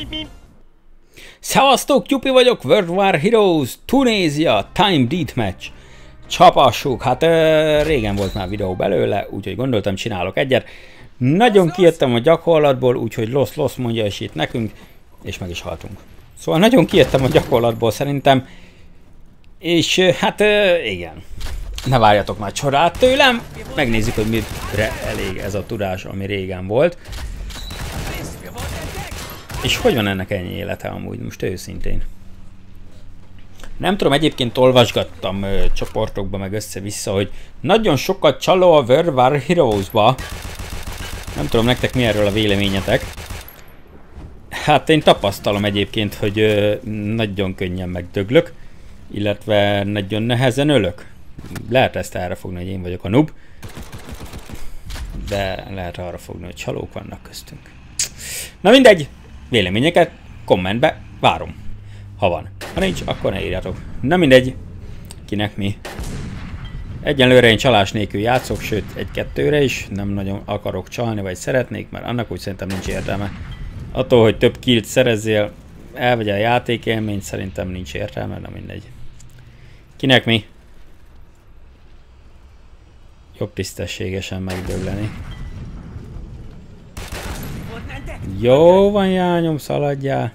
Szevasztok, Tyupi vagyok, World War Heroes, Tunézia, Time Deathmatch. Csapassuk, hát régen volt már videó belőle, úgyhogy gondoltam csinálok egyet. Nagyon kijöttem a gyakorlatból, úgyhogy losz mondja is itt nekünk, és meg is haltunk. Szóval nagyon kijöttem a gyakorlatból szerintem, és hát igen. Ne várjatok már csodát tőlem, megnézzük, hogy mire elég ez a tudás, ami régen volt. És hogy van ennek ennyi élete amúgy, most őszintén? Nem tudom, egyébként olvasgattam csoportokba meg össze-vissza, hogy nagyon sokat csaló a World War Heroes-ba. Nem tudom nektek mi erről a véleményetek. Hát én tapasztalom egyébként, hogy nagyon könnyen megdöglök, illetve nagyon nehezen ölök. Lehet ezt erre fogni, hogy én vagyok a noob, de lehet arra fogni, hogy csalók vannak köztünk. Na mindegy, véleményeket kommentbe várom, ha van. Ha nincs, akkor ne írjatok. Na mindegy, kinek mi. Egyenlőre én csalás nélkül játszok, sőt egy-kettőre is, nem nagyon akarok csalni, vagy szeretnék, mert annak úgy szerintem nincs értelme. Attól, hogy több killt szerezzél, elvegye a játékélményt, szerintem nincs értelme, de mindegy. Kinek mi? Jobb tisztességesen megdögleni. Jó van, jányom, szaladjál.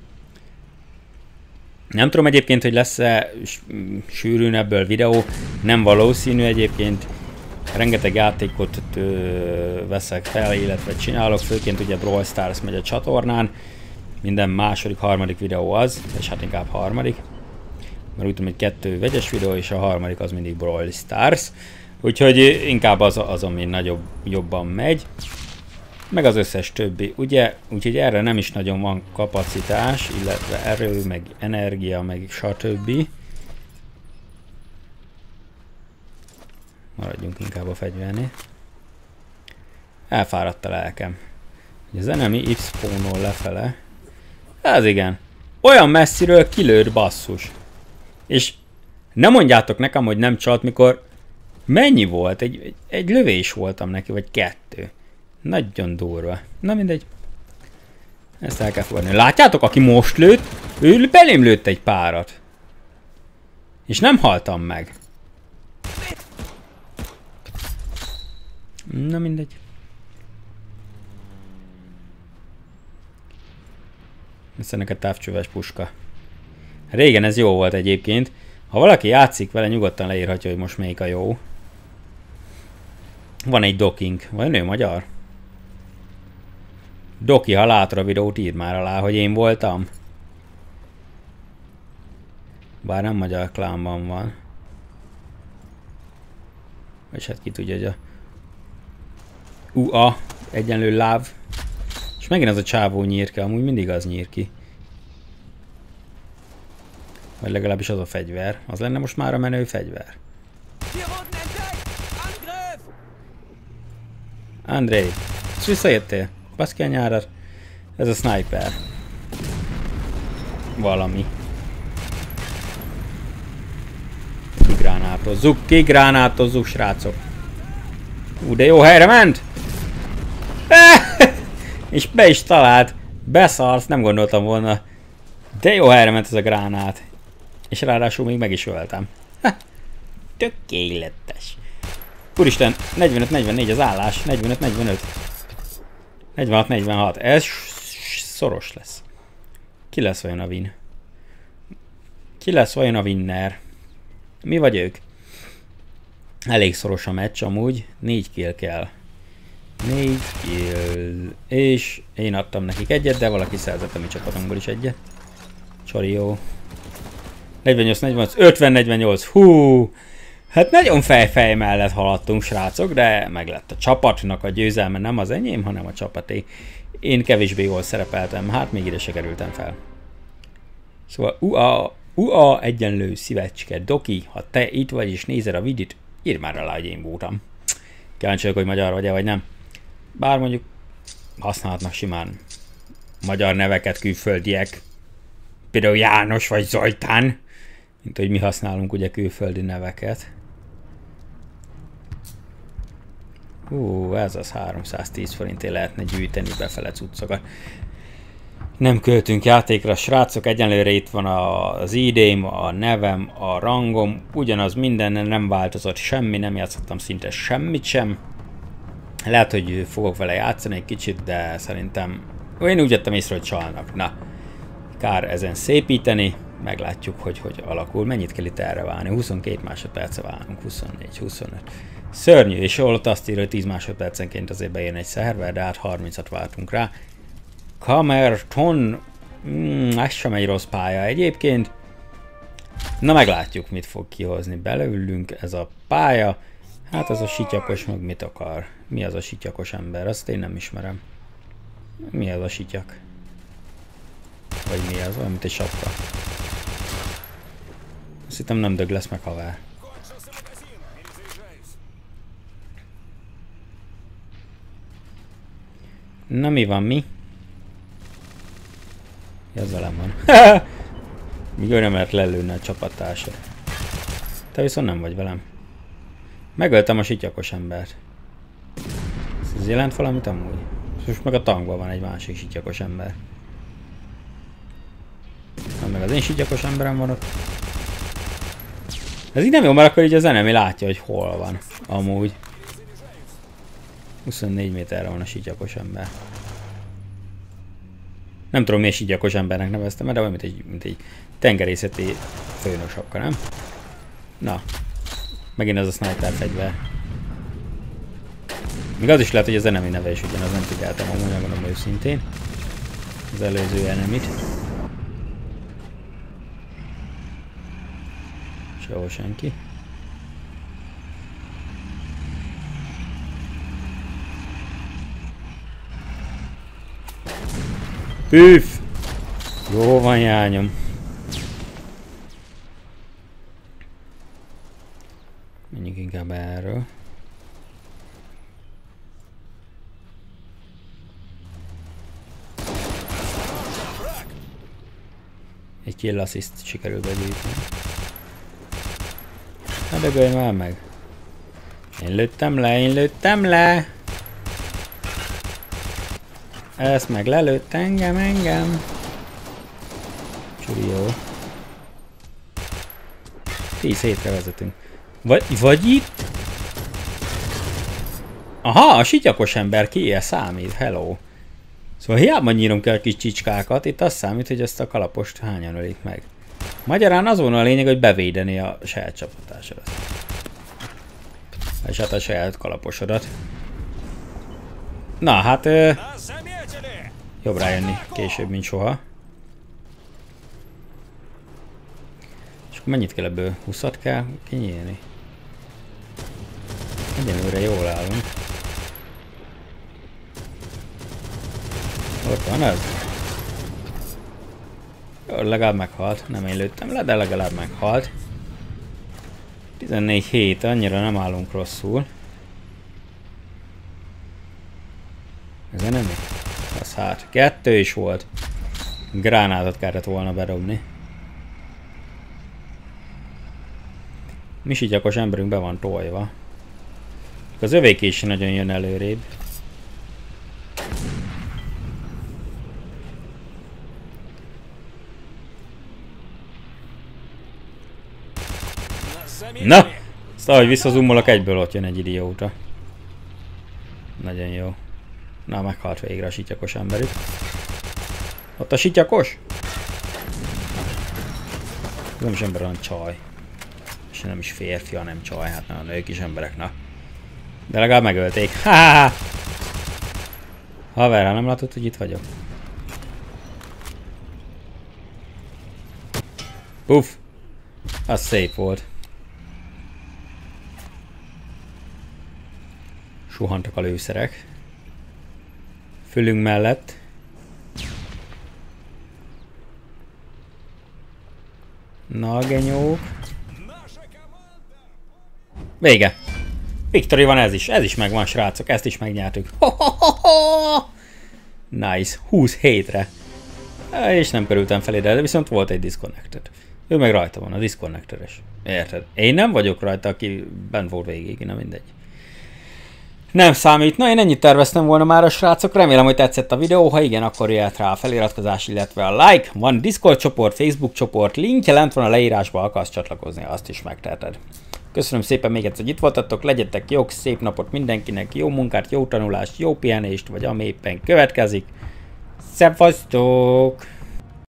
Nem tudom egyébként, hogy lesz-e sűrűn ebből videó. Nem valószínű egyébként. Rengeteg játékot veszek fel, illetve csinálok. Főként ugye Brawl Stars megy a csatornán. Minden második, harmadik videó az, és hát inkább harmadik. Mert úgy tudom, hogy 2 vegyes videó, és a harmadik az mindig Brawl Stars. Úgyhogy inkább az ami jobban megy. Meg az összes többi, ugye? Úgyhogy erre nem is nagyon van kapacitás, illetve erő, meg energia, meg stb. Maradjunk inkább a fegyvernél. Elfáradt a lelkem. Az enemy itt spawnol lefele. Ez igen. Olyan messziről kilőtt, basszus. És nem mondjátok nekem, hogy nem csalt, mikor mennyi volt? Egy lövés voltam neki, vagy 2. Nagyon durva. Na mindegy. Ezt el kell fogadni. Látjátok, aki most lőtt? Ő belém lőtt egy párat. És nem haltam meg. Na mindegy. Ez ennek a távcsöves puska. Régen ez jó volt egyébként. Ha valaki játszik vele, nyugodtan leírhatja, hogy most melyik a jó. Van egy docking. Vajon ő magyar? Doki, ha látod a videót, írd már alá, hogy én voltam. Bár nem magyar klánban van. És hát ki tudja, hogy a UA egyenlő láv. És megint az a csávó nyír ki, amúgy mindig az nyír ki. Vagy legalábbis az a fegyver. Az lenne most már a menő fegyver. Andrei, visszajöttél? Basz ki a nyárat. Ez a sniper. Valami. Kigránátozzuk, srácok. De jó helyre ment! És be is talált. Beszarsz, nem gondoltam volna. De jó helyre ment ez a gránát. És ráadásul még meg is öltem. Tökéletes. Úristen, 45-44 az állás. 45-45. 46-46. Ez szoros lesz. Ki lesz vajon a win? Ki lesz vajon a winner? Mi vagy ők? Elég szoros a meccs amúgy. 4 kill kell. 4 kill. És én adtam nekik egyet, de valaki szerzett a mi csapatunkból is egyet. Csori jó. 48-48, 50-48. Hú! Hát nagyon fej mellett haladtunk, srácok, de meg lett a csapatnak a győzelme, nem az enyém, hanem a csapaté. Én kevésbé jól szerepeltem, hát még ide se kerültem fel. Szóval UA egyenlő szívecske. Doki, ha te itt vagy és nézed a videót, írd már alá, hogy én voltam. Kíváncsi vagyok, hogy magyar vagy-e, vagy nem. Bár mondjuk használhatnak simán magyar neveket külföldiek. Például János vagy Zoltán. Mint hogy mi használunk ugye külföldi neveket. Ez az 310 forintért lehetne gyűjteni befele cuccokat. Nem költünk játékra, srácok, egyenlőre itt van az ID-m, a nevem, a rangom, ugyanaz minden, nem változott semmi, nem játszottam szinte semmit sem. Lehet, hogy fogok vele játszani egy kicsit, de szerintem én úgy vettem észre, hogy csalnak. Na, kár ezen szépíteni, meglátjuk, hogy alakul. Mennyit kell itt erre válni? 22 másodperce válunk, 24, 25. Szörnyű, és ott azt írja, hogy 10 másodpercenként azért bejön egy szerver, de hát 30-at váltunk rá. Camerton, ez sem egy rossz pálya egyébként. Na meglátjuk, mit fog kihozni belőlünk ez a pálya. Hát az a sityakos meg mit akar? Mi az a sityakos ember? Azt én nem ismerem. Mi az a sityak? Vagy mi az? Olyan, mint egy sapka. Azt hittem nem dög lesz meg haver. Na mi van, mi? Ez velem van. Míg ő nem lehet lelőni a csapattársat. Te viszont nem vagy velem. Megöltem a sityakos embert. Ez jelent valamit amúgy? Most meg a tankban van egy másik sityakos ember. Na, meg az én sityakos emberem van ott. Ez így nem jó, mert akkor így az enemy látja, hogy hol van. Amúgy. 24 méterre van a sityakos ember. Nem tudom, miért sityakos embernek neveztem, de olyan, mint egy tengerészeti főnök sapka, nem? Na. Megint ez a sniper fegyver. Még az is lehet, hogy az enemy neve is ugyanaz, nem figyeltem, amúgy megmondom őszintén. Az előző enemit. Sehol senki. Püff! Jó van, jányom. Menjünk inkább erről. Egy kill assist sikerül begyűjteni. Ne dögölj már meg! Én lőttem le! Ezt meg lelőtt engem! Csuri jó. 10 hétre vezetünk. Vagy itt? Aha, a sityakos ember kiél számít, hello. Szóval hiába nyírom ki a kis csicskákat, itt az számít, hogy ezt a kalapost hányan ölik meg. Magyarán az volna a lényeg, hogy bevédeni a saját csapatásodat. És hát a saját kalaposodat. Na hát, jobb rájönni később, mint soha. És akkor mennyit kell ebből? 20-at kell kinyílni? Egyenlőre jól állunk. Ott van ez? Jó, legalább meghalt. Nem én lőttem le, de legalább meghalt. 14 hét, annyira nem állunk rosszul. Ez nem mi? Az hát. 2 is volt. Gránátot kellett volna bedobni. Mi sityakos emberünk be van tolva. Az övék is nagyon jön előrébb. Na! Azt ahogy visszazumolok, egyből ott jön egy idióta. Nagyon jó. Na, meghalt végre a sityakos emberük. Ott a sityakos? Ez nem is ember, hanem csaj. És nem is férfi, hanem csaj. Hát nem, a nők is emberek, na. De legalább megölték. Ha! Haver, nem látod, hogy itt vagyok? Puff! Az szép volt. Suhantak a lőszerek. Fülünk mellett. Na, genyók. Vége. Victory van ez is megvan, srácok, ezt is megnyertük. Nice, 20 hétre. És nem kerültem fel ide, de viszont volt egy disconnected. Ő meg rajta van, a disconnected-es. Érted? Én nem vagyok rajta, aki bent volt végig, nem mindegy. Nem számít. Na, én ennyit terveztem volna már a srácok. Remélem, hogy tetszett a videó. Ha igen, akkor jöhet rá a feliratkozás, illetve a like. Van Discord csoport, Facebook csoport, linkje lent van a leírásban, akarsz csatlakozni, azt is megteheted. Köszönöm szépen még egyszer, hogy itt voltatok, legyetek jók, szép napot mindenkinek, jó munkát, jó tanulást, jó pihenést, vagy ami éppen következik. Szevasztok!